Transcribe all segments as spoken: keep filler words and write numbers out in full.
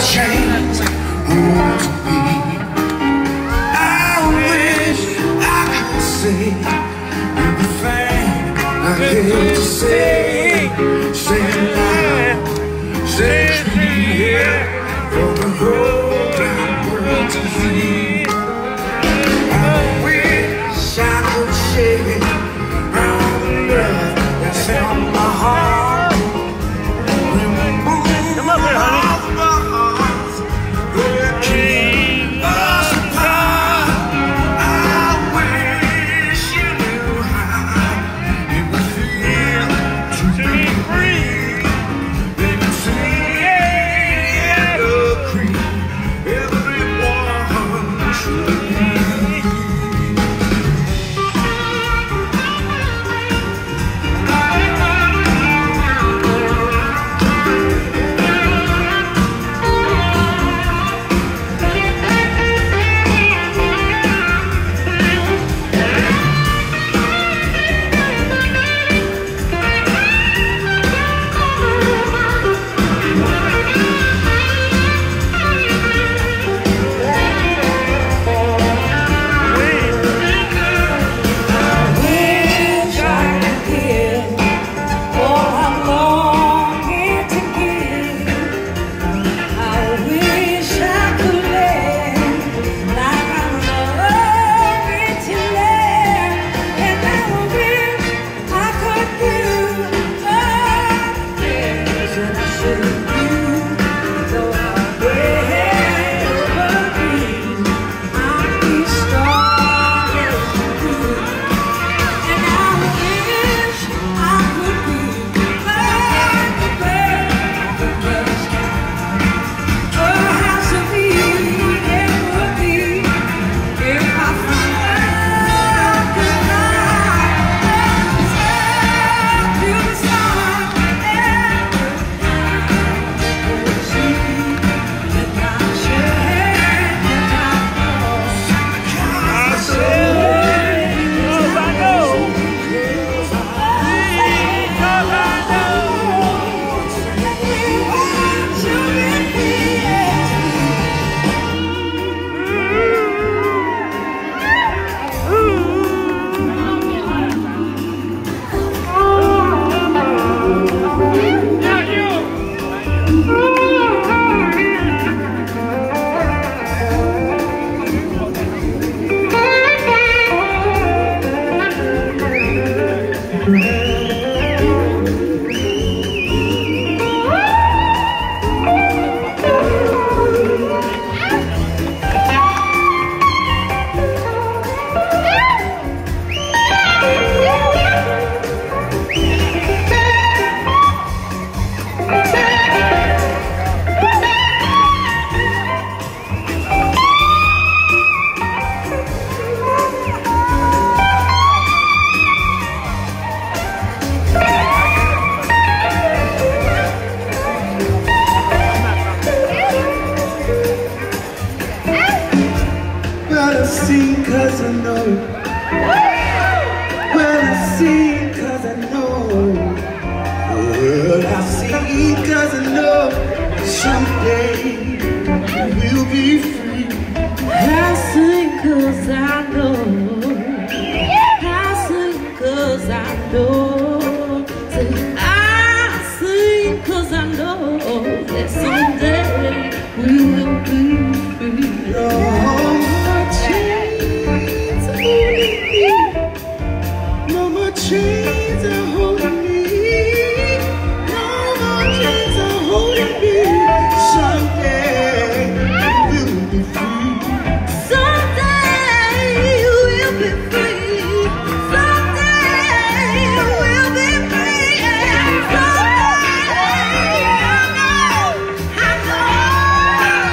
change who to be. I wish I could say everything I hate to say. Say it loud, say it clear for the whole damn world to see. I wish I could share all the love that's in my heart. Cause I know, well I see cause I know, well I see cause I know, someday we'll be free. I sing cause I know, I sing cause I know, I sing cause I know that someday we will be free. Oh, chains are holding me, no more chains are holding me. Someday we'll be free. Someday we'll be free. Someday we'll be free. And someday I know, I know.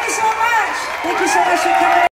you so much. Thank you so much for coming.